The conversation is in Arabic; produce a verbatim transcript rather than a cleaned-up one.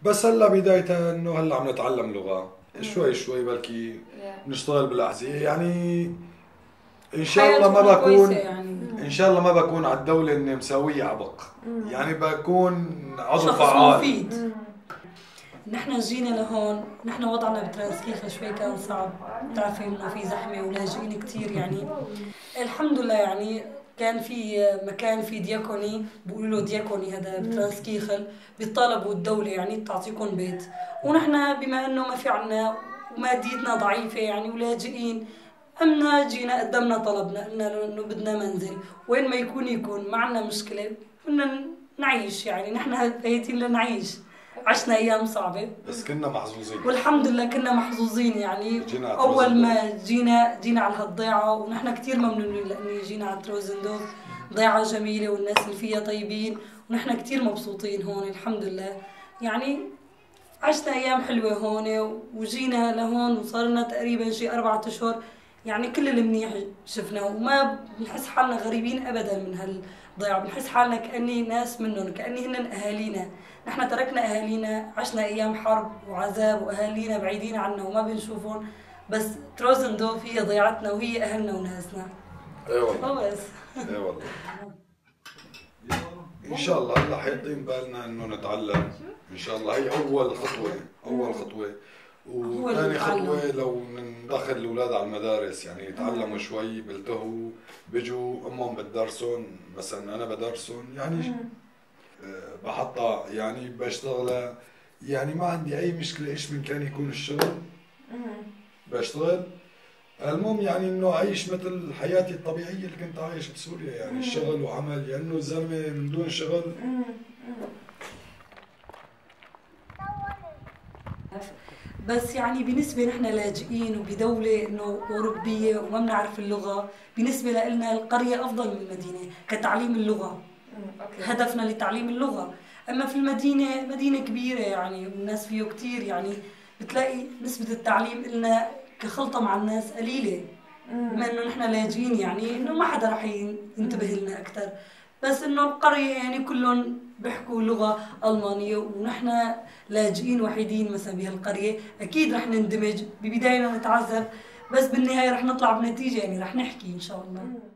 بس هلا بدايتها انه هلا عم نتعلم لغه شوي شوي، بركي نشتغل بالاحذيه يعني. ان شاء الله ما بكون يعني. ان شاء الله ما بكون على الدوله اني مساويه عبق، يعني بكون عضو فعال مفيد. نحن جينا لهون، نحن وضعنا بترانسكيخة شوي كان صعب، بتعرفي انه في زحمة ولاجئين كثير يعني. الحمد لله يعني كان في مكان في دياكوني، بيقولوا له دياكوني هذا بترانسكيخل، بيطالبوا الدولة يعني تعطيكم بيت، ونحن بما انه ما في عنا وماديتنا ضعيفة يعني ولاجئين، أمنا جينا قدمنا طلبنا، قلنا انه بدنا منزل، وين ما يكون يكون ما عنا مشكلة، بدنا نعيش يعني، نحن هيتين لنعيش. عشنا ايام صعبه بس كنا محظوظين والحمد لله كنا محظوظين يعني. اول ما جينا جينا على هالضيعه، ونحن كثير ممنونين لاني جينا على تروزندورف، ضيعه جميله والناس اللي فيها طيبين، ونحن كثير مبسوطين هون الحمد لله يعني. عشنا ايام حلوه هون، وجينا لهون وصار لنا تقريبا شي اربعة اشهر يعني، كل المنيح شفناه، وما بنحس حالنا غريبين ابدا من هالضيعه، بنحس حالنا كاني ناس منهم، كاني هن اهالينا. نحن تركنا اهالينا، عشنا ايام حرب وعذاب واهالينا بعيدين عنا وما بنشوفهم، بس تروزندورف هي ضيعتنا وهي اهلنا وناسنا. اي والله. بس اي والله. ان شاء الله هلا حيطين بالنا انه نتعلم ان شاء الله. هي اول خطوه، اول خطوه. وثاني خطوه لو ندخل الاولاد على المدارس يعني يتعلموا شوي، بيلتهوا بيجوا امهم بتدرسهم، مثلا انا بدرسهم يعني بحطها يعني بشتغلها يعني، ما عندي اي مشكله ايش من كان يكون الشغل بشتغل. المهم يعني انه اعيش مثل حياتي الطبيعيه اللي كنت عايش بسوريا يعني، الشغل وعمل، لانه يعني الزلمه من دون شغل. بس يعني بالنسبه نحن لاجئين وبدوله انه اوروبيه وما بنعرف اللغه، بالنسبه لنا القريه افضل من المدينه كتعليم اللغه. هدفنا لتعليم اللغه. اما في المدينه مدينه كبيره يعني والناس فيه كثير يعني، بتلاقي نسبه التعليم لنا كخلطه مع الناس قليله، بما انه نحن لاجئين يعني انه ما حدا رح ينتبه لنا اكثر. بس انه القريه يعني كلهم بيحكوا لغه المانيه، ونحن لاجئين وحيدين مثلا بهالقريه، اكيد رح نندمج، ببدايه نتعذب بس بالنهايه رح نطلع بنتيجه يعني، رح نحكي ان شاء الله.